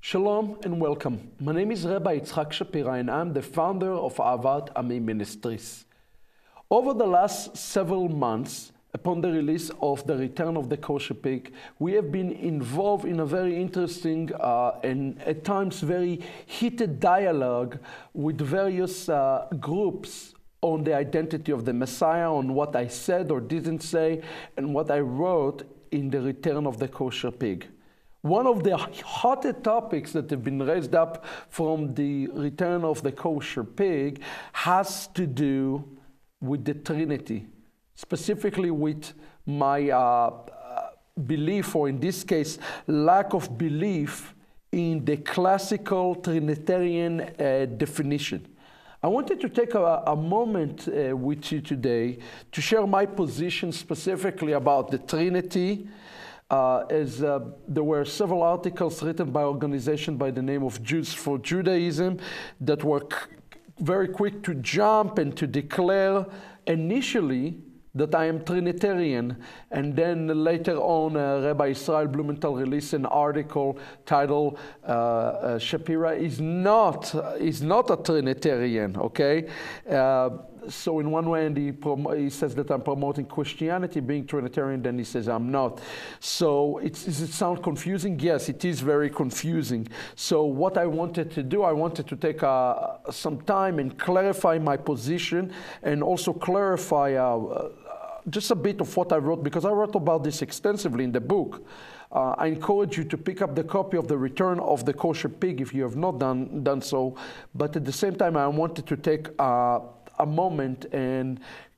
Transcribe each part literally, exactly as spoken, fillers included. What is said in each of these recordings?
Shalom and welcome. My name is Rabbi Yitzhak Shapira and I'm the founder of Ahavat Ami Ministries. Over the last several months, upon the release of The Return of the Kosher Pig, we have been involved in a very interesting uh, and at times very heated dialogue with various uh, groups on the identity of the Messiah, on what I said or didn't say, and what I wrote in The Return of the Kosher Pig. One of the hottest topics that have been raised up from the Return of the Kosher Pig has to do with the Trinity, specifically with my uh, belief, or in this case, lack of belief in the classical Trinitarian uh, definition. I wanted to take a, a moment uh, with you today to share my position specifically about the Trinity. Uh, as uh, there were several articles written by organizations by the name of Jews for Judaism that were very quick to jump and to declare initially that I am Trinitarian, and then later on uh, Rabbi Israel Blumenthal released an article titled uh, uh, Shapira is not, uh, is not a Trinitarian, okay? Uh, so in one way, and he, he says that I'm promoting Christianity, being Trinitarian, then he says I'm not. So it's, does it sound confusing? Yes, it is very confusing. So what I wanted to do, I wanted to take uh, some time and clarify my position, and also clarify uh, just a bit of what I wrote, because I wrote about this extensively in the book. Uh, I encourage you to pick up the copy of The Return of the Kosher Pig if you have not done, done so. But at the same time, I wanted to take uh, a moment and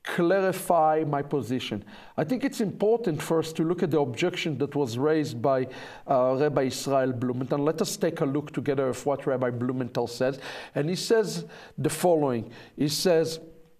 clarify my position. I think it's important first to look at the objection that was raised by uh, Rabbi Israel Blumenthal. Let us take a look together of what Rabbi Blumenthal says. And he says the following. He says,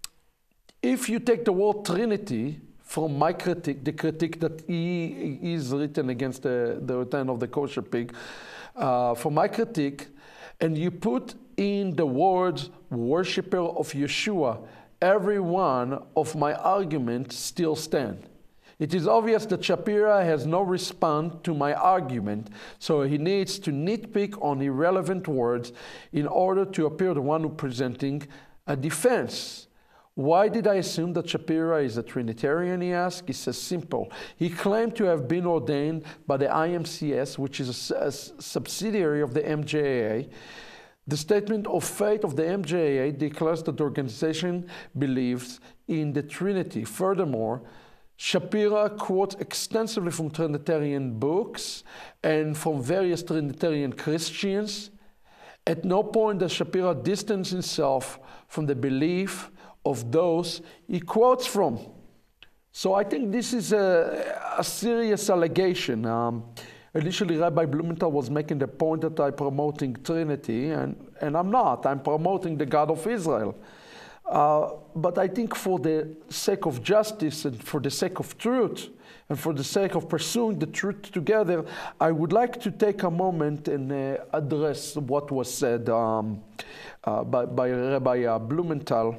if you take the word Trinity from my critique, the critique that he is written against the, the Return of the Kosher Pig, uh, from my critique, and you put in the words worshipper of Yeshua, every one of my arguments still stand. It is obvious that Shapira has no response to my argument, so he needs to nitpick on irrelevant words in order to appear the one who presenting a defense. Why did I assume that Shapira is a Trinitarian, he asked? He says, simple. He claimed to have been ordained by the I M C S, which is a, a subsidiary of the M J A A. The statement of faith of the M J A A declares that the organization believes in the Trinity. Furthermore, Shapira quotes extensively from Trinitarian books and from various Trinitarian Christians. At no point does Shapira distance himself from the belief of those he quotes from. So I think this is a, a serious allegation. Um, initially, Rabbi Blumenthal was making the point that I'm promoting Trinity, and, and I'm not. I'm promoting the God of Israel. Uh, but I think for the sake of justice and for the sake of truth and for the sake of pursuing the truth together, I would like to take a moment and uh, address what was said um, uh, by, by Rabbi uh, Blumenthal.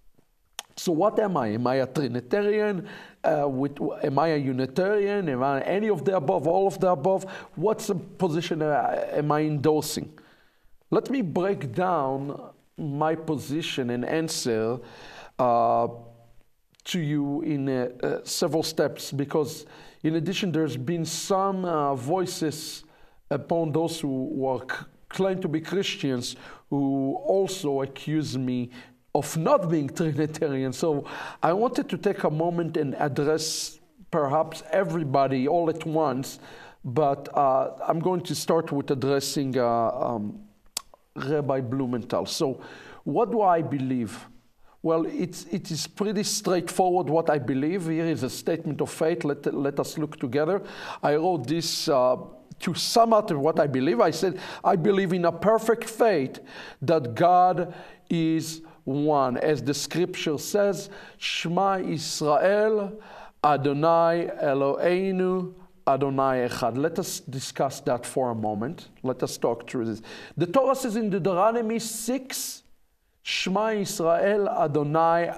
So what am I? Am I a Trinitarian? Uh, with, am I a Unitarian? Am I any of the above, all of the above? What's the position uh, am I endorsing? Let me break down my position and answer uh, to you in uh, uh, several steps, because in addition, there's been some uh, voices upon those who, who are claim to be Christians who also accuse me of not being Trinitarian. So I wanted to take a moment and address perhaps everybody all at once, but uh, I'm going to start with addressing uh, um, Rabbi Blumenthal. So what do I believe? Well, it's, it is pretty straightforward what I believe. Here is a statement of faith. Let, let us look together. I wrote this uh, to sum up what I believe. I said, I believe in a perfect faith that God is one. As the scripture says, Shema Yisrael, Adonai Eloheinu, Adonai Echad. Let us discuss that for a moment. Let us talk through this. The Torah says in Deuteronomy six, Shema Yisrael, Adonai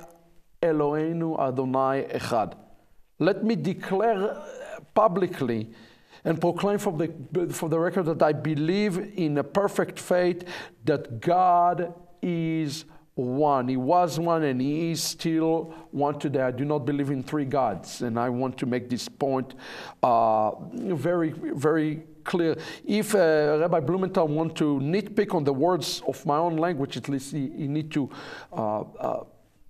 Eloheinu, Adonai Echad. Let me declare publicly and proclaim for the, for the record that I believe in a perfect faith that God is one. He was one and he is still one today. I do not believe in three gods, and I want to make this point uh, very, very clear. If uh, Rabbi Blumenthal wants to nitpick on the words of my own language, at least he, he need to uh, uh,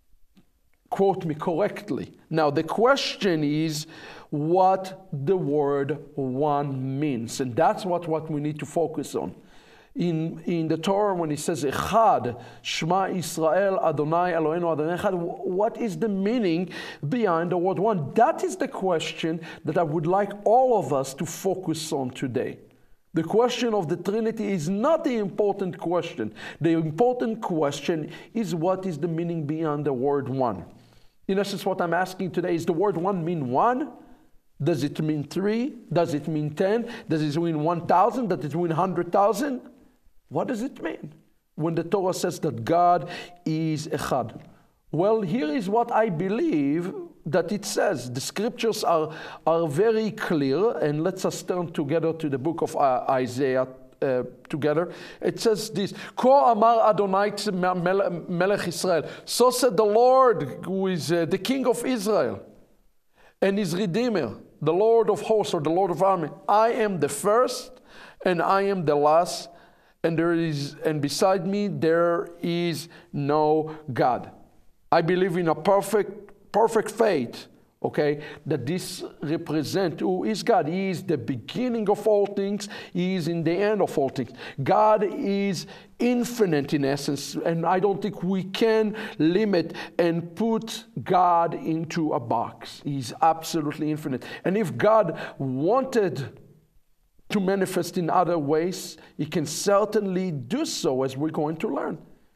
quote me correctly. Now, the question is what the word one means, and that's what, what we need to focus on. In, in the Torah, when it says Echad, Shema Israel, Adonai Eloheinu Adonai Echad, what is the meaning behind the word one? That is the question that I would like all of us to focus on today. The question of the Trinity is not the important question. The important question is what is the meaning behind the word one. In essence, what I'm asking today is, the word one mean one? Does it mean three? Does it mean ten? Does it mean one thousand? Does it mean one hundred thousand? What does it mean when the Torah says that God is Echad? Well, here is what I believe that it says. The scriptures are, are very clear, and let's us turn together to the book of uh, Isaiah uh, together. It says this, Ko amar Adonai melech Israel. So said the Lord, who is uh, the King of Israel and his Redeemer, the Lord of hosts, or the Lord of armies. I am the first and I am the last, and there is and beside me there is no God. I believe in a perfect perfect faith, okay, that this represents who is God. He is the beginning of all things. He is in the end of all things. God is infinite in essence, and I don't think we can limit and put God into a box. He's absolutely infinite. And if God wanted to manifest in other ways, he can certainly do so, as we're going to learn.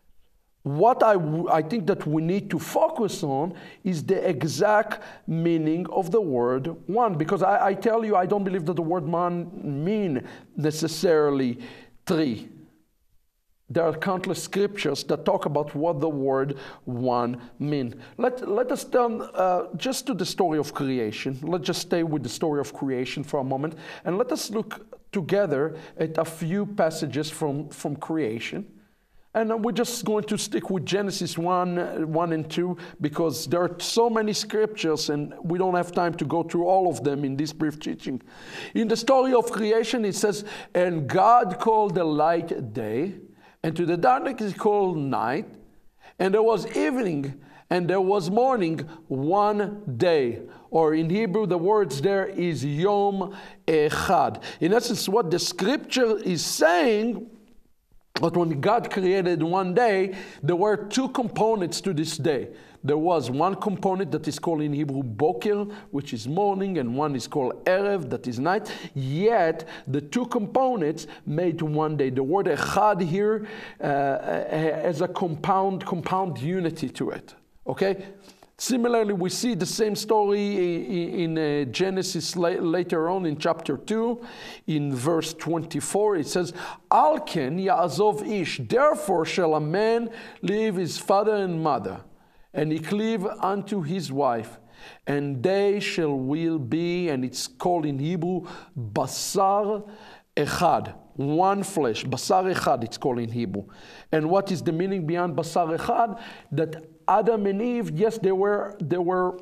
What I, w- I think that we need to focus on is the exact meaning of the word one, because I, I tell you, I don't believe that the word one mean necessarily three. There are countless scriptures that talk about what the word one mean. Let, let us turn uh, just to the story of creation. Let's just stay with the story of creation for a moment, and let us look together at a few passages from, from creation. And we're just going to stick with Genesis one, one and two, because there are so many scriptures and we don't have time to go through all of them in this brief teaching. In the story of creation, it says, and God called the light day, and to the darkness he called night, and there was evening, and there was morning, one day. Or in Hebrew, the words there is Yom Echad. In essence, what the scripture is saying, but when God created one day, there were two components to this day. There was one component that is called in Hebrew Boker, which is morning, and one is called Erev, that is night. Yet, the two components made one day. The word Echad here uh, has a compound, compound unity to it. Okay? Similarly, we see the same story in uh, Genesis later on in chapter two, in verse twenty-four. It says, Al ken ya'azov ish, therefore shall a man leave his father and mother, and he cleave unto his wife, and they shall will be, and it's called in Hebrew, basar echad, one flesh, basar echad, it's called in Hebrew. And what is the meaning beyond basar echad? That Adam and Eve, yes, there were there were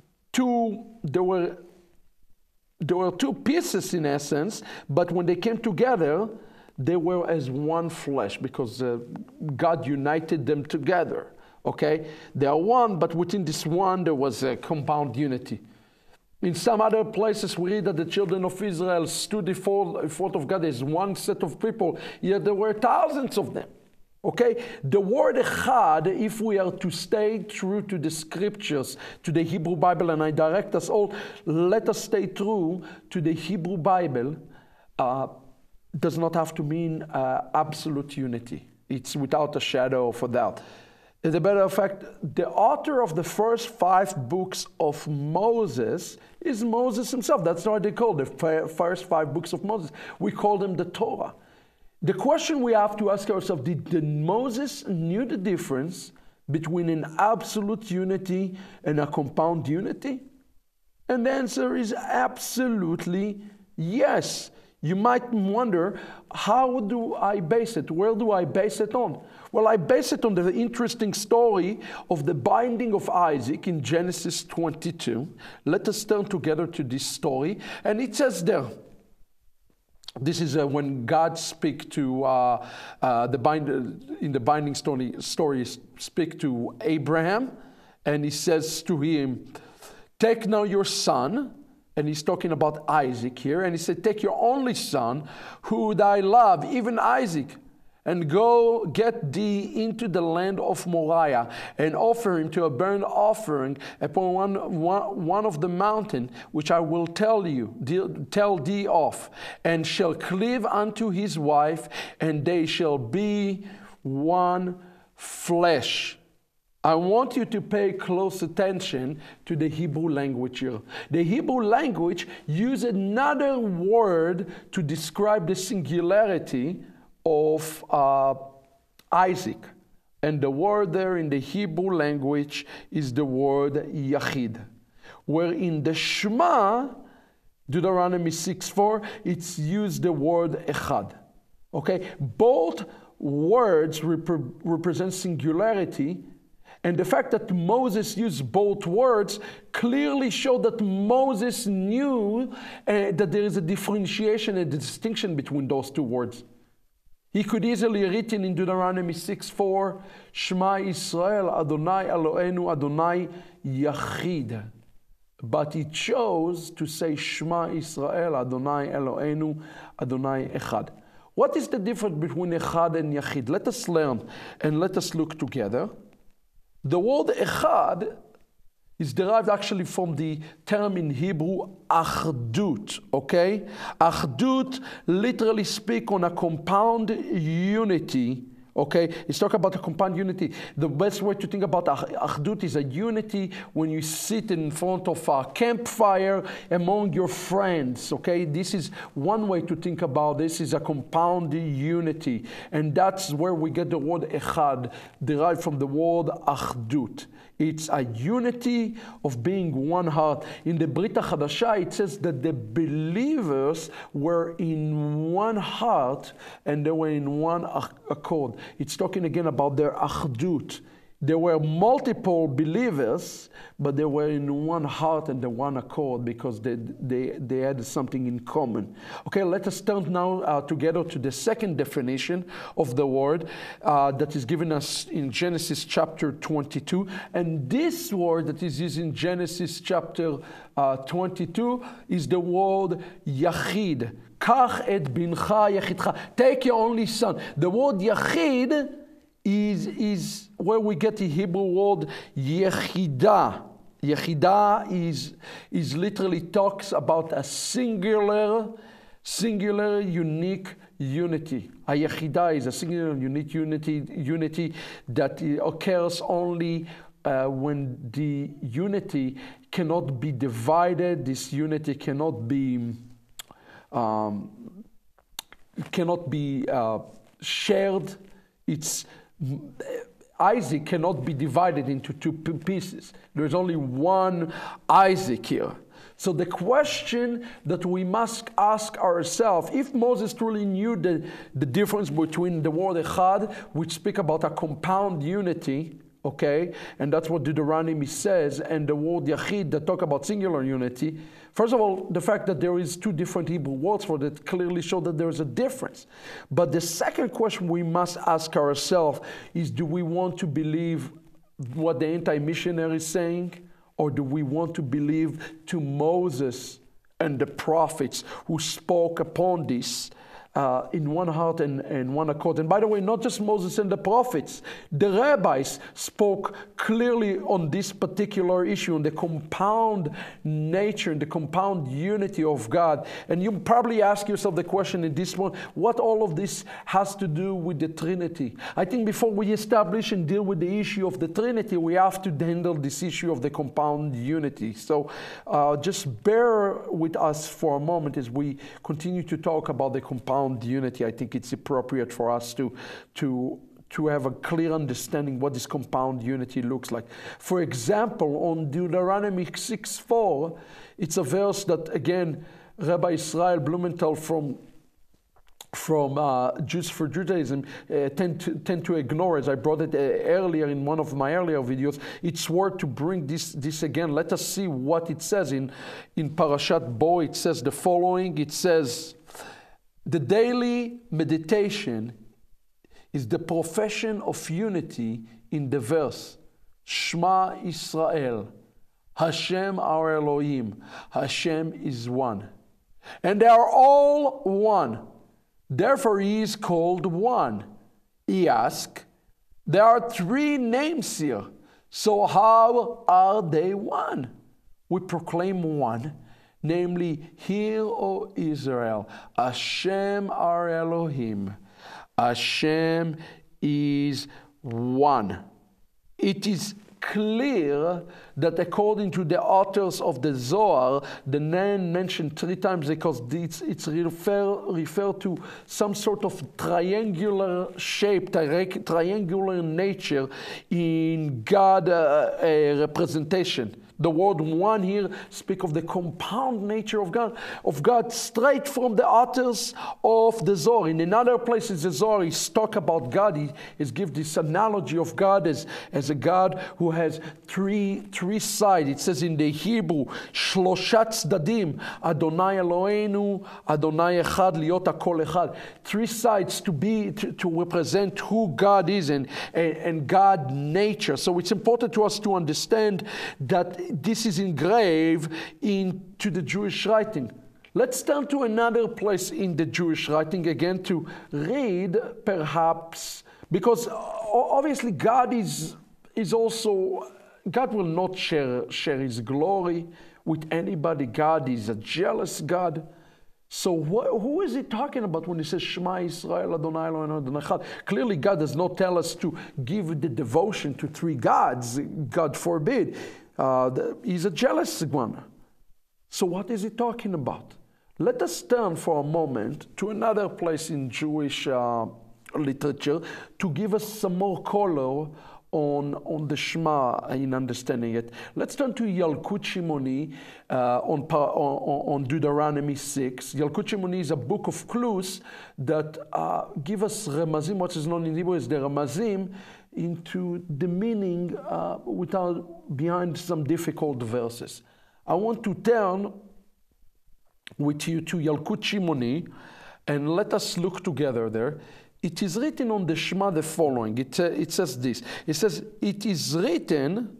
two there were there were two pieces in essence, but when they came together, they were as one flesh, because uh, God united them together. Okay, they are one, but within this one there was a compound unity. In some other places we read that the children of Israel stood before, before of God as one set of people, yet there were thousands of them. Okay, the word Echad, if we are to stay true to the scriptures, to the Hebrew Bible, and I direct us all, let us stay true to the Hebrew Bible, uh, does not have to mean uh, absolute unity. It's without a shadow of a doubt. As a matter of fact, the author of the first five books of Moses is Moses himself. That's what they call the first five books of Moses. We call them the Torah. The question we have to ask ourselves, did, did Moses knew the difference between an absolute unity and a compound unity? And the answer is absolutely Yes. You might wonder, how do I base it? Where do I base it on? Well, I base it on the interesting story of the binding of Isaac in Genesis twenty-two. Let us turn together to this story. And it says there, this is uh, when God speak to, uh, uh, the bind, in the binding story, story, speak to Abraham. And he says to him, take now your son. And he's talking about Isaac here. And he said, take your only son, who I love, even Isaac, and go get thee into the land of Moriah, and offer him to a burnt offering upon one, one, one of the mountain, which I will tell you, de, tell thee of, and shall cleave unto his wife, and they shall be one flesh. I want you to pay close attention to the Hebrew language here. The Hebrew language uses another word to describe the singularity of uh, Isaac. And the word there in the Hebrew language is the word Yachid. Where in the Shema, Deuteronomy six four, it's used the word Echad. Okay? Both words rep- represent singularity. And the fact that Moses used both words clearly showed that Moses knew uh, that there is a differentiation and a distinction between those two words. He could easily written in Deuteronomy six four, Shema Yisrael, Adonai Eloheinu, Adonai Yachid. But he chose to say Shema Yisrael, Adonai Eloheinu, Adonai Echad. What is the difference between Echad and Yachid? Let us learn and let us look together. The word Echad is derived actually from the term in Hebrew, Achdut, okay? Achdut literally speak on a compound unity, okay? It's talking about a compound unity. The best way to think about Achdut is a unity when you sit in front of a campfire among your friends, okay? This is one way to think about this, is a compound unity. And that's where we get the word Echad, derived from the word Achdut. It's a unity of being one heart. In the Brit HaChadashah, it says that the believers were in one heart and they were in one accord. It's talking again about their achdut. There were multiple believers, but they were in one heart and the one accord because they, they, they had something in common. Okay, let us turn now uh, together to the second definition of the word uh, that is given us in Genesis chapter twenty-two. And this word that is used in Genesis chapter uh, twenty-two is the word Yachid. Kach et bincha yachidcha. Take your only son. The word Yachid is, is where we get the Hebrew word Yechidah. Yechidah is, is literally talks about a singular, singular, unique unity. A Yechidah is a singular, unique unity, unity that occurs only uh, when the unity cannot be divided. This unity cannot be um, cannot be uh, shared. It's Isaac cannot be divided into two pieces. There's only one Isaac here. So the question that we must ask ourselves, if Moses truly knew the, the difference between the word Echad, which speak about a compound unity, okay, and that's what Deuteronomy says, and the word Yachid that talk about singular unity. First of all, the fact that there is two different Hebrew words for that clearly show that there is a difference. But the second question we must ask ourselves is, do we want to believe what the anti-missionary is saying, or do we want to believe to Moses and the prophets who spoke upon this Uh, in one heart and, and one accord? And by the way, not just Moses and the prophets. The rabbis spoke clearly on this particular issue, on the compound nature and the compound unity of God. And you probably ask yourself the question in this one, what all of this has to do with the Trinity? I think before we establish and deal with the issue of the Trinity, we have to handle this issue of the compound unity. So uh, just bear with us for a moment as we continue to talk about the compound unity. I think it's appropriate for us to to to have a clear understanding what this compound unity looks like. For example, on Deuteronomy six four, it's a verse that again Rabbi Israel Blumenthal from from uh, Jews for Judaism uh, tend, to, tend to ignore, as I brought it uh, earlier in one of my earlier videos. It's worth to bring this, this again. Let us see what it says in, in Parashat Bo. It says the following. It says, the daily meditation is the profession of unity in the verse, Shema Israel, Hashem our Elohim, Hashem is one. And they are all one. Therefore he is called one. He asked, there are three names here, so how are they one? We proclaim one, namely, Hear, O Israel, Hashem our Elohim, Hashem is one. It is clear that according to the authors of the Zohar, the name mentioned three times because it's, it's refer, refer to some sort of triangular shape, tri triangular nature in God uh, uh, representation. The word one here speaks of the compound nature of God, of God straight from the authors of the Zohar. In another place in the Zohar, he's talk about God. He is give this analogy of God as, as a God who has three three sides. It says in the Hebrew, Shloshat Tzdadim, Adonai Eloheinu, Adonai Echad, Liot HaKol Echad. Three sides to be to, to represent who God is and, and, and God nature. So it's important to us to understand that this is engraved into the Jewish writing. Let's turn to another place in the Jewish writing again to read, perhaps, because obviously God is, is also, God will not share, share his glory with anybody. God is a jealous God. So wh who is he talking about when he says Shema Israel Adonai Eloheinu Adonai Echad? Clearly God does not tell us to give the devotion to three gods. God forbid. Uh, the, he's a jealous one. So what is he talking about? Let us turn for a moment to another place in Jewish uh, literature to give us some more color on, on the Shema in understanding it. Let's turn to Yalkut Shimoni uh, on, on, on Deuteronomy six. Yalkut Shimoni is a book of clues that uh, give us remazim, what is known in Hebrew as the remazim, into the meaning uh, without behind some difficult verses. I want to turn with you to Yalkut Shimoni and let us look together there. It is written on the Shema the following. It, uh, it says this. It says, it is written,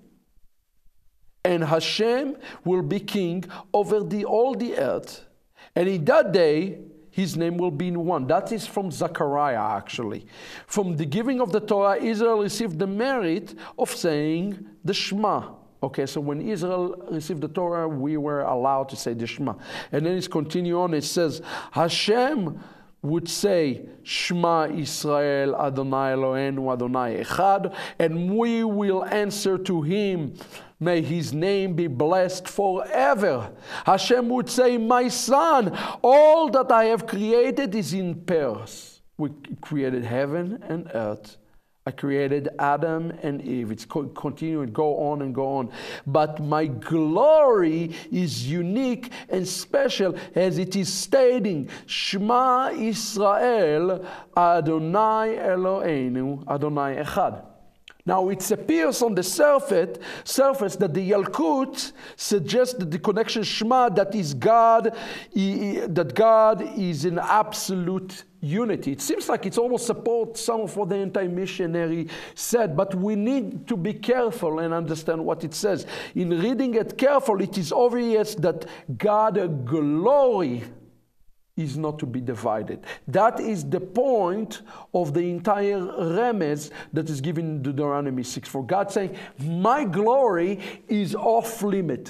and Hashem will be king over the, all the earth. And in that day, his name will be in one. That is from Zechariah, actually. From the giving of the Torah, Israel received the merit of saying the Shema. Okay, so when Israel received the Torah, we were allowed to say the Shema. And then it's continue on. It says, Hashem would say, Shema Israel, Adonai Eloheinu, Adonai Echad, and we will answer to him, may his name be blessed forever. Hashem would say, my son, all that I have created is in pairs. We created heaven and earth. I created Adam and Eve. It's continuing, go on and go on. But my glory is unique and special as it is stating, Shema Israel, Adonai Eloheinu, Adonai Echad. Now it appears on the surface, surface that the Yalkut suggests that the connection Shema, that is God, that God is in absolute unity. It seems like it's almost supports some of what the anti-missionary said, but we need to be careful and understand what it says. In reading it carefully, it is obvious that God's glory is not to be divided. That is the point of the entire remez that is given in Deuteronomy six. For God saying, my glory is off limit.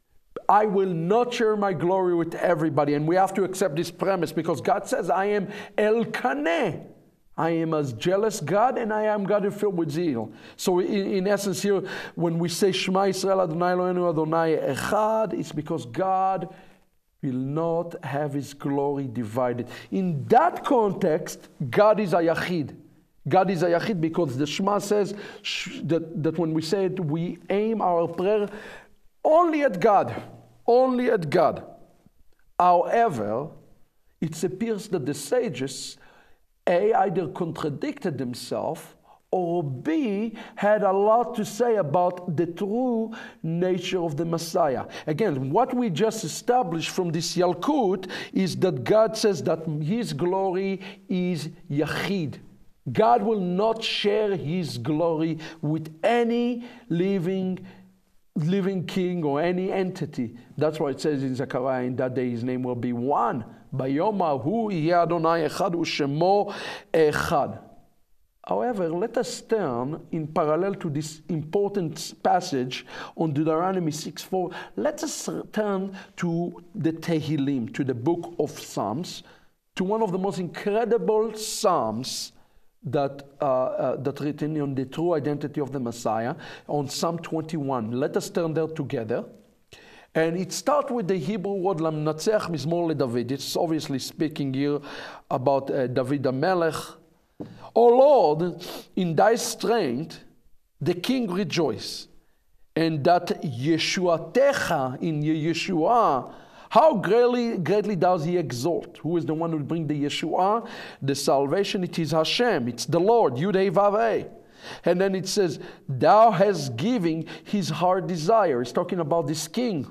I will not share my glory with everybody. And we have to accept this premise because God says, I am El Kaneh. I am a jealous God and I am God filled with zeal. So in, in essence here, when we say Shema Israel Adonai Eloheinu Adonai Echad, it's because God will not have his glory divided. In that context, God is a Yachid. God is a Yachid because the Shema says that, that when we say it, we aim our prayer only at God. Only at God. However, it appears that the sages, A, either contradicted themselves, or B, had a lot to say about the true nature of the Messiah. Again, what we just established from this Yalkut is that God says that his glory is Yachid. God will not share his glory with any living living king or any entity. That's why it says in Zechariah, in that day his name will be one. Bayom hahu yeh Adonai echad u'shemo echad. However, let us turn in parallel to this important passage on Deuteronomy six four. Let us turn to the Tehillim, to the book of Psalms, to one of the most incredible Psalms that uh, uh, that written on the true identity of the Messiah, on Psalm twenty-one. Let us turn there together. And it starts with the Hebrew word Lamnatzeach Mizmor LeDavid. It's obviously speaking here about uh, David HaMelech. O Lord, in thy strength the king rejoice, and that Yeshuatecha, in Yeshua, how greatly, greatly does he exalt? Who is the one who will bring the Yeshua? The salvation, it is Hashem, it's the Lord, Yudhei Vavei. And then it says, thou hast given his heart desire. It's talking about this king.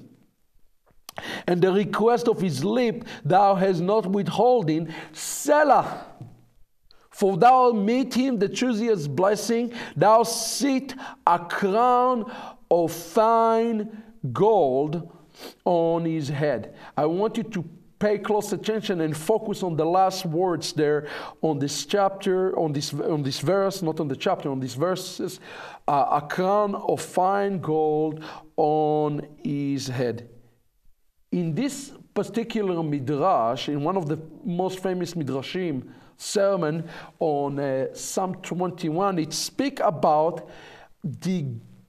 And the request of his lip, thou hast not withholding, Selah. For thou meet him the choosiest blessing, thou sit a crown of fine gold on his head. I want you to pay close attention and focus on the last words there on this chapter, on this on this verse, not on the chapter, on these verses. Uh, a crown of fine gold on his head. In this particular midrash, in one of the most famous midrashim, sermon on uh, Psalm twenty-one, it speaks about the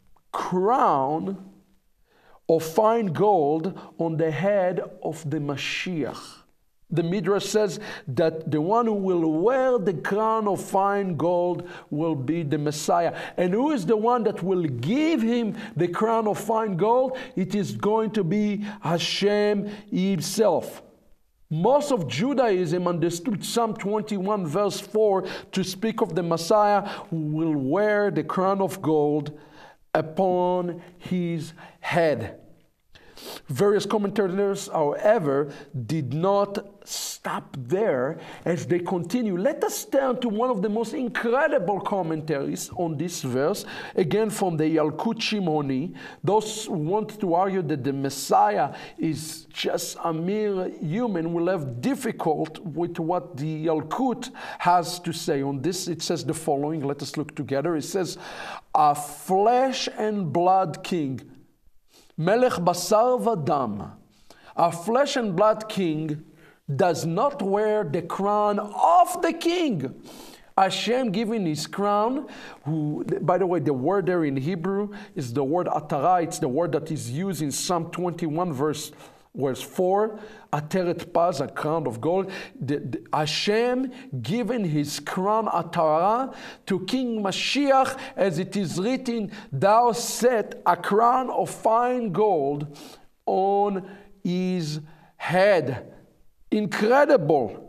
crown of fine gold on the head of the Mashiach. The Midrash says that the one who will wear the crown of fine gold will be the Messiah. And who is the one that will give him the crown of fine gold? It is going to be Hashem himself. Most of Judaism understood Psalm twenty-one verse four to speak of the Messiah who will wear the crown of gold upon his head. Various commentators, however, did not stop there as they continue. Let us turn to one of the most incredible commentaries on this verse, again from the Yalkut Shimoni. Those who want to argue that the Messiah is just a mere human will have difficult with what the Yalkut has to say. On this, it says the following. Let us look together. It says, a flesh and blood king, Melech Basar Vadam, a flesh and blood king, does not wear the crown of the king. Hashem giving his crown, who, by the way, the word there in Hebrew is the word atara. It's the word that is used in Psalm twenty-one, verse, verse four, Ateret Paz, a crown of gold. The, the, Hashem giving his crown atara to King Mashiach, as it is written, thou set a crown of fine gold on his head. Incredible.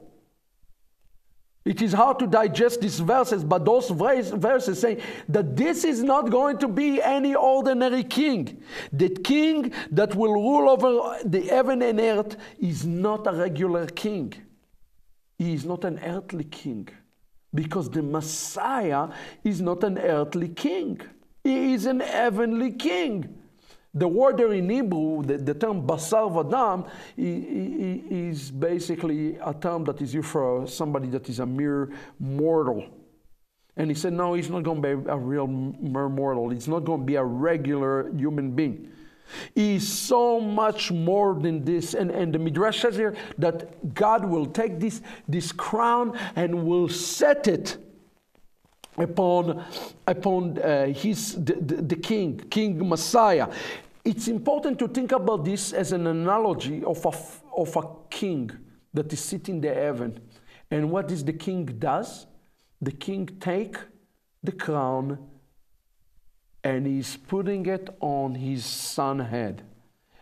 It is hard to digest these verses, but those verses say that this is not going to be any ordinary king. The king that will rule over the heaven and earth is not a regular king. He is not an earthly king, because the Messiah is not an earthly king. He is an heavenly king. The word there in Hebrew, the, the term basar vadam, is basically a term that is used for somebody that is a mere mortal. And he said, no, he's not going to be a real mere mortal. He's not going to be a regular human being. He's so much more than this. And, and the Midrash says here that God will take this, this crown and will set it upon upon uh, his the, the, the king, King Messiah. It's important to think about this as an analogy of a, of a king that is sitting in the heaven. And what is the king does? The king take the crown and he's putting it on his son's head.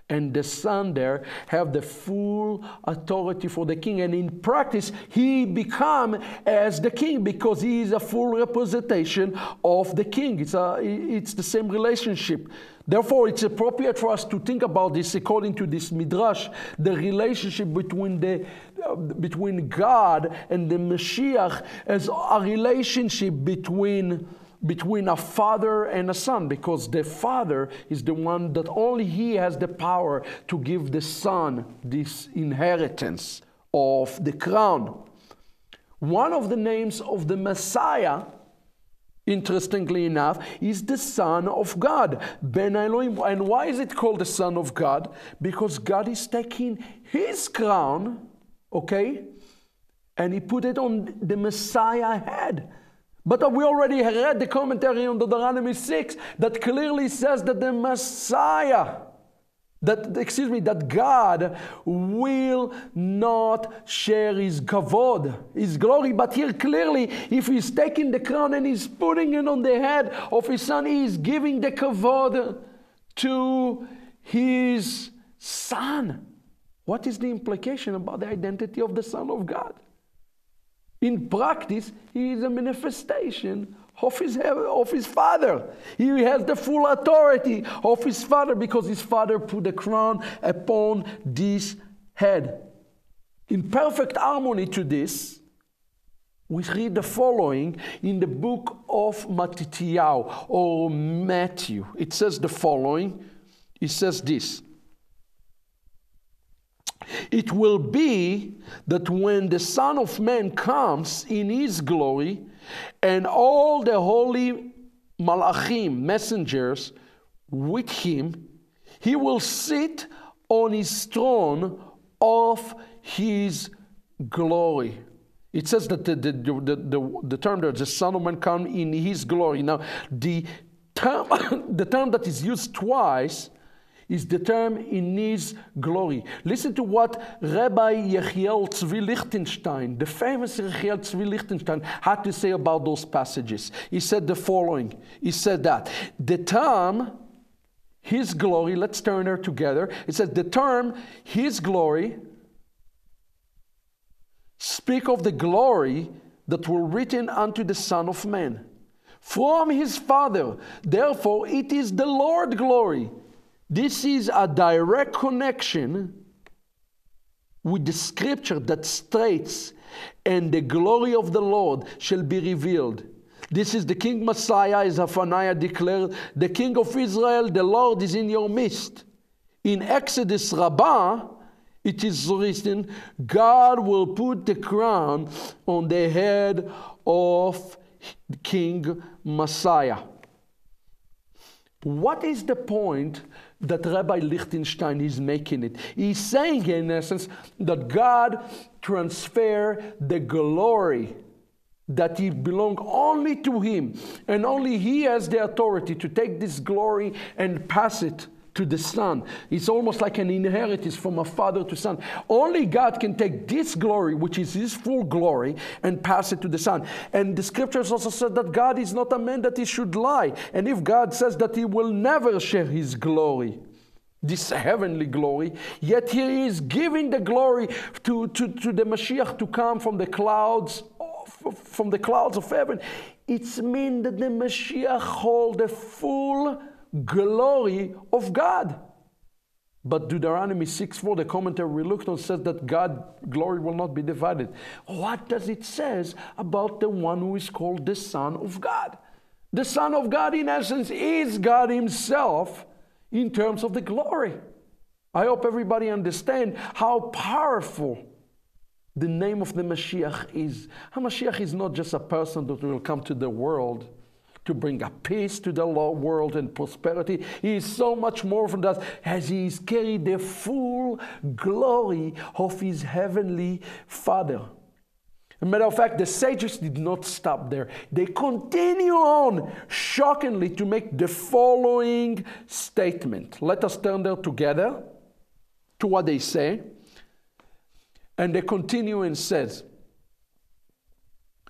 and the son there have the full authority for the king. And in practice, he become as the king because he is a full representation of the king. It's, a, it's the same relationship. Therefore, it's appropriate for us to think about this according to this midrash, the relationship between the uh, between God and the Mashiach as a relationship between between a father and a son, because the father is the one that only he has the power to give the son this inheritance of the crown. One of the names of the Messiah, interestingly enough, is the Son of God, Ben Elohim. And why is it called the Son of God? Because God is taking his crown, okay, and he put it on the Messiah's head. But we already read the commentary on Deuteronomy six that clearly says that the Messiah, that, excuse me, that God will not share his kavod, his glory. But here clearly, if he's taking the crown and he's putting it on the head of his son, he is giving the kavod to his son. What is the implication about the identity of the Son of God? In practice, he is a manifestation of his, of his father. He has the full authority of his father because his father put the crown upon this head. In perfect harmony to this, we read the following in the book of Matityahu or Matthew. It says the following. It says this. It will be that when the Son of Man comes in his glory, and all the holy malachim, messengers, with him, he will sit on his throne of his glory. It says that the, the, the, the, the term there, the Son of Man come in his glory. Now, the term, the term that is used twice is the term in his glory. Listen to what Rabbi Yechiel Tzvi Lichtenstein, the famous Yechiel Tzvi Lichtenstein, had to say about those passages. He said the following. He said that the term, his glory, let's turn there together. It says the term, his glory, speak of the glory that were written unto the Son of Man from his Father. Therefore, it is the Lord glory. This is a direct connection with the scripture that states, and the glory of the Lord shall be revealed. This is the King Messiah, as Zephaniah declared, the King of Israel, the Lord is in your midst. In Exodus Rabbah, it is written, God will put the crown on the head of King Messiah. What is the point that Rabbi Lichtenstein is making it? He's saying, in essence, that God transferred the glory that it belonged only to him, and only he has the authority to take this glory and pass it to the Son. It's almost like an inheritance from a father to son. Only God can take this glory, which is his full glory, and pass it to the Son. And the scriptures also said that God is not a man that he should lie. And if God says that he will never share his glory, this heavenly glory, yet he is giving the glory to, to, to the Mashiach to come from the clouds, from the clouds of heaven, it means that the Mashiach holds the full glory of God. But Deuteronomy six four, the commentary we looked on, says that God's glory will not be divided. What does it say about the one who is called the Son of God? The Son of God, in essence, is God himself in terms of the glory. I hope everybody understands how powerful the name of the Mashiach is. HaMashiach is not just a person that will come to the world to bring a peace to the world and prosperity. He is so much more than that, as he is carried the full glory of his heavenly Father. As a matter of fact, the sages did not stop there. They continue on, shockingly, to make the following statement. Let us turn there together to what they say. And they continue and says,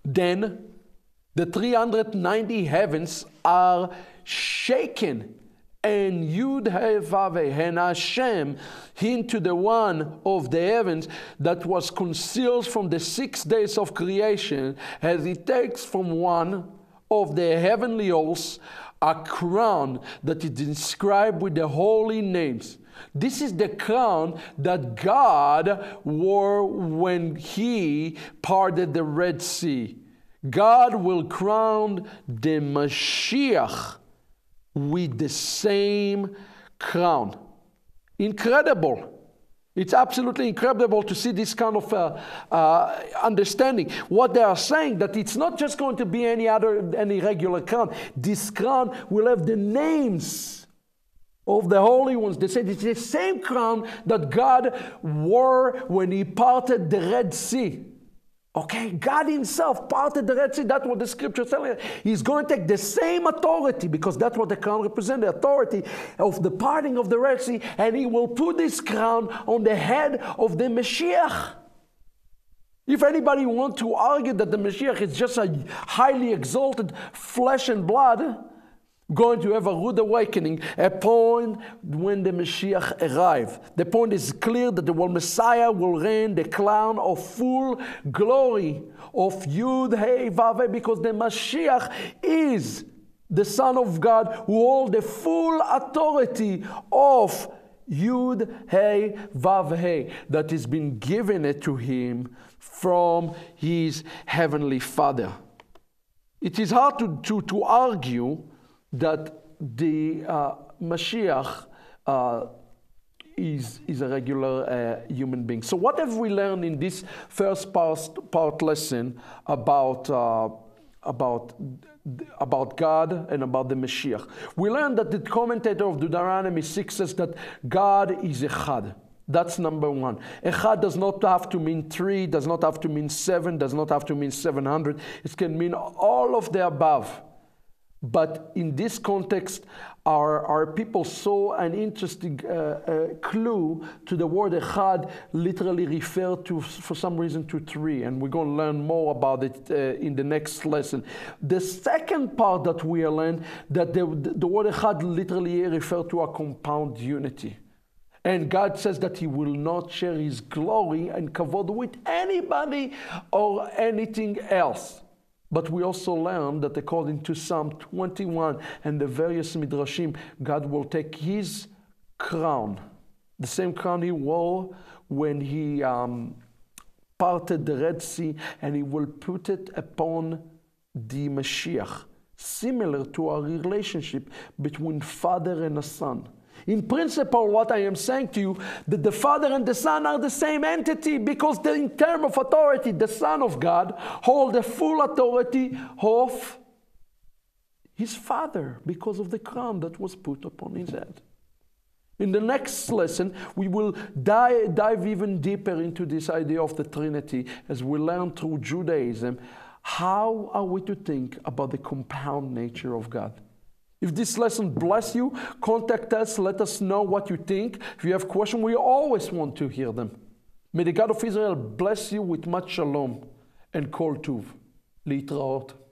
then the three hundred ninety heavens are shaken and Yud He Vav He, and Hashem into the one of the heavens that was concealed from the six days of creation, as he takes from one of the heavenly hosts a crown that is inscribed with the holy names. This is the crown that God wore when he parted the Red Sea. God will crown the Mashiach with the same crown. Incredible. It's absolutely incredible to see this kind of uh, uh, understanding. What they are saying, that it's not just going to be any other, any regular crown. This crown will have the names of the holy ones. They said it's the same crown that God wore when he parted the Red Sea. Okay, God himself parted the Red Sea. That's what the scripture is telling us. He's going to take the same authority, because that's what the crown represents, the authority of the parting of the Red Sea, and he will put this crown on the head of the Mashiach. If anybody wants to argue that the Mashiach is just a highly exalted flesh and blood, going to have a rude awakening upon when the Mashiach arrives. The point is clear that the Messiah will reign the crown of full glory of Yud He Vav He, because the Mashiach is the Son of God who holds the full authority of Yud He Vav He that has been given it to him from his heavenly Father. It is hard to, to, to argue that the uh, Mashiach uh, is, is a regular uh, human being. So what have we learned in this first part, part lesson about, uh, about, about God and about the Mashiach? We learned that the commentator of Deuteronomy six says that God is Echad. That's number one. Echad does not have to mean three, does not have to mean seven, does not have to mean seven hundred. It can mean all of the above. But in this context, our, our people saw an interesting uh, uh, clue to the word Echad literally referred to, for some reason, to three. And we're going to learn more about it uh, in the next lesson. The second part that we learned, that the, the word Echad literally referred to a compound unity. And God says that he will not share his glory and kavod with anybody or anything else. But we also learn that according to Psalm twenty-one and the various midrashim, God will take his crown, the same crown he wore when he um, parted the Red Sea, and he will put it upon the Mashiach, similar to our relationship between father and a son. In principle, what I am saying to you, that the Father and the Son are the same entity, because the, in terms of authority, the Son of God holds the full authority of his Father because of the crown that was put upon his head. In the next lesson, we will dive, dive even deeper into this idea of the Trinity as we learn through Judaism. How are we to think about the compound nature of God? If this lesson bless you, contact us, let us know what you think. If you have questions, we always want to hear them. May the God of Israel bless you with much shalom and kol tuv. Litraot.